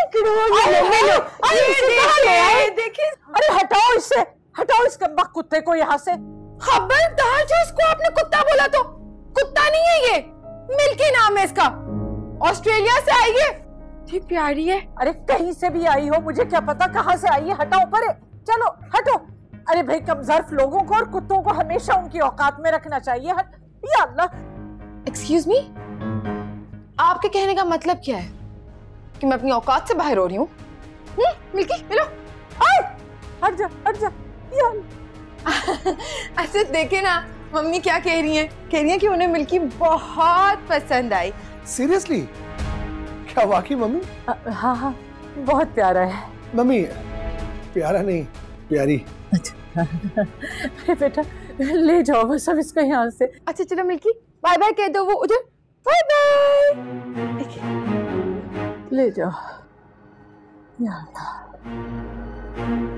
देखिए, अरे हटाओ इससे, हटाओ इस कमबख्त कुत्ते को यहाँ से। खबरदार, जो इसको आपने कुत्ता बोला तो कुत्ता नहीं है ये, मिल्की नाम है इसका, ऑस्ट्रेलिया से आई है, इतनी प्यारी है। अरे कहीं से भी आई हो, मुझे क्या पता कहाँ से आई है। हटाओ परे, चलो हटो। अरे भाई, कमजोर लोगों को और कुत्तों को हमेशा उनकी औकात में रखना चाहिए। या अल्लाह। एक्सक्यूज मी, आपके कहने का मतलब क्या है कि मैं अपनी औकात से बाहर हो रही हूँ? मिल्की मिलो। हट जा, हट जा। या ऐसे देखे ना मम्मी क्या कह रही हैं, कह रही हैं कि उन्हें मिल्की बहुत पसंद आई। सीरियसली? क्या वाकई मम्मी? हाँ हाँ, बहुत प्यारा है। मम्मी, प्यारा नहीं, प्यारी। अरे बेटा, ले जाओ बस अब इसको यहाँ से। अच्छा चलो मिल्की, बाय बाय कह दो, वो उधर बाय बाय। ले जाओ। या अल्लाह।